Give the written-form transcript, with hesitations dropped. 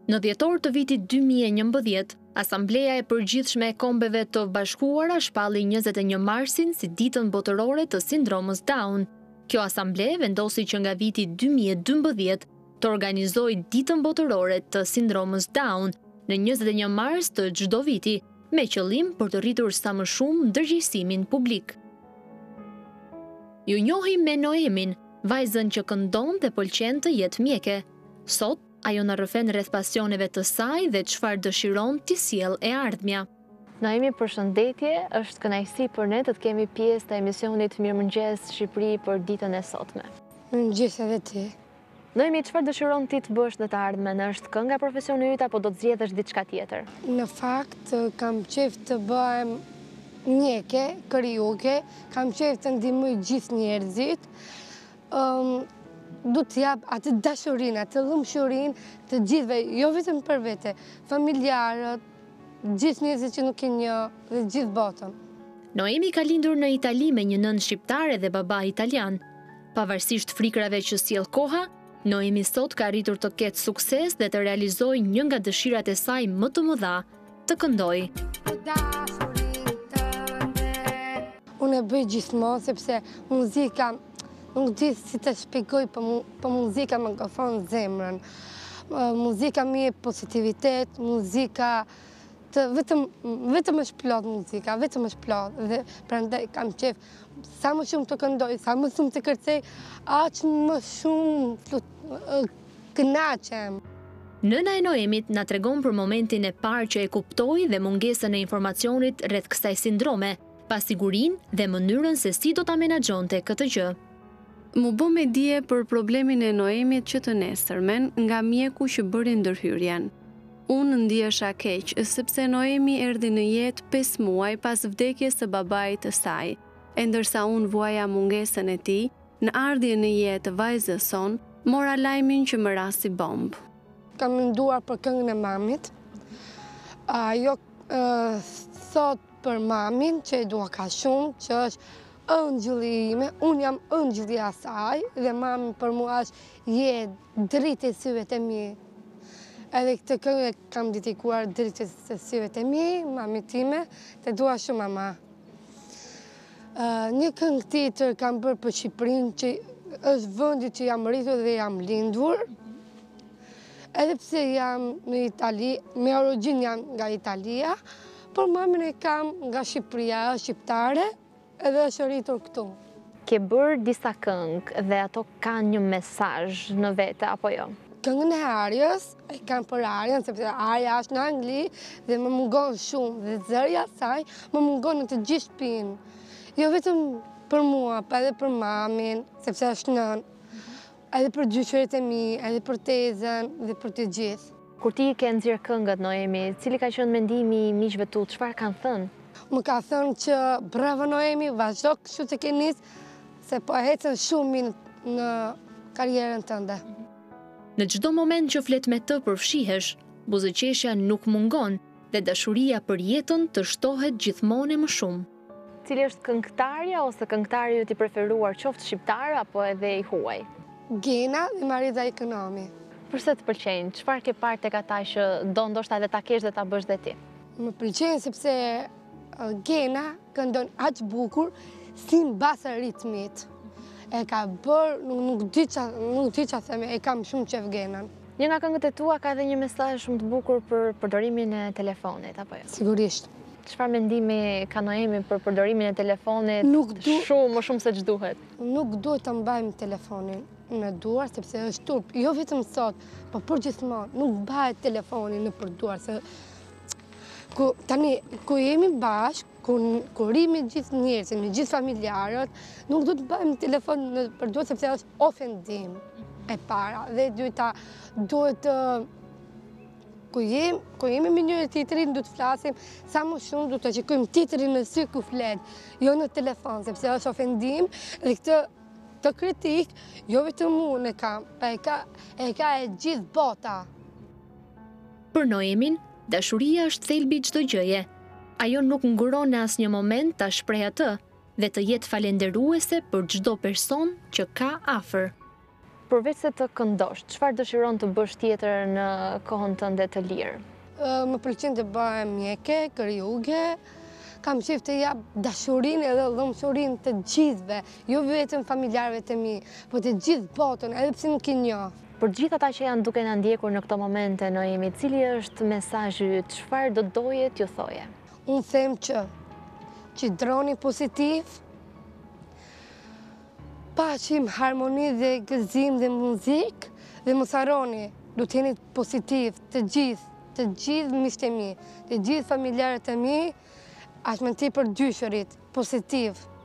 Në dhjetor të vitit 2011, Asambleja e Përgjithshme e Kombeve të Bashkuara shpalli 21 marsin si ditën botërore të sindromës Down. Kjo asamble vendosi që nga viti 2012 të organizojë ditën botërore të sindromës Down në 21 mars të çdo viti, me qëllim për të rritur sa më shumë ndërgjegjësimin publik. Ju njohim me Noemin, vajzën që këndon dhe pëlqen të jetë mjeke. Sot, ajo na rrëfen rreth pasioneve të saj dhe çfarë dëshiron t'i sjellë e ardhmja. Noemi, përshëndetje, është kënaqësi për ne të kemi pjesë të emisionit Mirëmëngjes Shqipëri për ditën e sotme. Mirëmëngjes edhe ti. Noemi, çfarë dëshiron ti të bësh në të ardhmen? Është kënga profesioni yt apo do të zgjedhësh diçka tjetër? Në fakt, kam qejf të bëhem mjeke, karaoke, kam qejf të ndihmoj gjithë njerëzit. Du të jap atë dashurinë, atë lumshurinë të gjithëve, jo vetëm për vete, familjarët, gjithë njerëzit që nuk e njoh dhe gjithë botën. Noemi ka lindur në Itali me një nënë shqiptare dhe baba italian. Pavarësisht frikrave që sjell koha, Noemi sot ka arritur të ketë sukses dhe të realizojë një nga dëshirat e saj më të mëdha, të këndojë. Unë e bëj gjithmonë sepse muzika, nuk di si të shpjegoj, po muzika më ka thonë zemrën. Muzika më jep pozitivitet, muzika vetëm është plot muzika, vetëm është plot dhe prandaj kam qejf sa më shumë të këndoj, sa më shumë të kërcej, aq më shumë kënaqem. Nëna e Noemit na tregon për momentin e parë që e kuptoi dhe mungesën e informacionit rreth kësaj sindrome, pasigurinë dhe mënyrën se si do ta menaxhonte këtë gjë. Mu bë me dije për problemin e Noemit që të nesërmen nga mjeku që bëri ndërhyrjen. Unë ndihesha keq sepse Noemi erdhi në jetë 5 muaj pas vdekjes së babait të saj, e ndërsa unë vuaja mungesën e tij, në ardhjen në jetë vajzës son, mora lajmin që më ra si bombë. Kam menduar për këngën e mamit. Ajo thot për mamin që e dua ka shumë, që është ëngjëlli ime, unë jam ëngjëlli i asaj dhe mami për mua është je dritë e syve të mi. Edhe këtë këngë kam dedikuar dritës e syve të mi, mami time, të dua shumë mama. Një këngë tjetër kam bërë për Shqipërinë, që është vendi që jam rritur dhe jam lindur. Edhe pse jam në Itali, me origjinë jam nga Italia, por mamin e kam nga Shqipëria, është shqiptare, edhe është rritur këtu. Ke bërë disa këngë dhe ato kanë një mesazh në vete apo jo? Këngën e Arjës, e kam për Arjën, sepse Arja është në Angli dhe më mungon shumë, dhe zërja saj më mungon në të gjithë shtëpinë. Jo vetëm për mua, pa edhe për mamin, sepse është nën, edhe për gjyqërit e mi, edhe për tezën dhe për të gjithë. Kur ti ke nxjerr këngët, Noemi, cili ka qenë mendimi i miqve tu, çfarë kanë thënë? Më ka thënë që bravo Noemi, vazhdo kështu të ke nisë, se po ecën shumë në karrierën tënde. Në çdo moment që flet me të përfshihesh, buzëqeshja nuk mungon dhe dashuria për jetën të shtohet gjithmonë më shumë. Cili është këngëtarja ose këngëtari i preferuar, qoftë shqiptar apo edhe i huaj? Gena dhe Mariza Ekonomi. Përse të pëlqejnë? Çfarë ke parë tek ata që do ndoshta edhe ta kesh dhe ta bësh dhe ti? Më pëlqejnë sepse Gena këndon aq bukur si mbas ritmit. E ka bërë, nuk di qa theme, e kam shumë qef Genën. Një nga këngët e tua ka edhe një mesazh shumë të bukur për përdorimin e telefonit, apo jo? Sigurisht. Çfarë mendimi ka Noemi për përdorimin e telefonit më shumë se ç'duhet? Nuk duhet të mbajmë telefonin në duar, sepse është turp. Jo vetëm sot, po përgjithmonë, nuk mbahet telefoni në përduar, se tani, ku jemi bashkë, ku rrimi gjithë njerëzit, me gjithë familjarët, nuk du të bëjmë telefon në përduar, sepse është ofendim e para. Dhe dyta, duhet ku jemi me njëri tjetrin, du të flasim, sa më shumë du të shikojmë tjetrin në sy ku flet, jo në telefon, sepse është ofendim, dhe këtë kritik, jo vetëm unë e kam, pa e ka e gjithë bota. Për Noemin, dashuria është thelbi çdo gjëje. Ajo nuk nguron në asnjë moment ta shprehë atë dhe të jetë falenderuese për çdo person që ka afër. Përveç se të këndosh, çfarë dëshiron të bësh tjetër në kohën tënde të lirë? Më pëlqen të bëj mjeke, krijuge, kam qef të jap dashurinë edhe dhomshurinë të gjithëve, jo vetëm familjarëve të mi, po të gjithë botën, edhe pse nuk i njoh. Për gjithë ata që janë duke na ndjekur në këto momente, Noemi, cili është mesazhi yt? Çfarë do doje t'ju thoje? Unë them që qëndroni pozitiv, paqim, harmoni dhe gëzim dhe muzikë, dhe mos harroni, do të jeni pozitiv të gjithë miqtë e mi, të gjithë familjarët e mi, as më tepër dyshërit, pozitiv.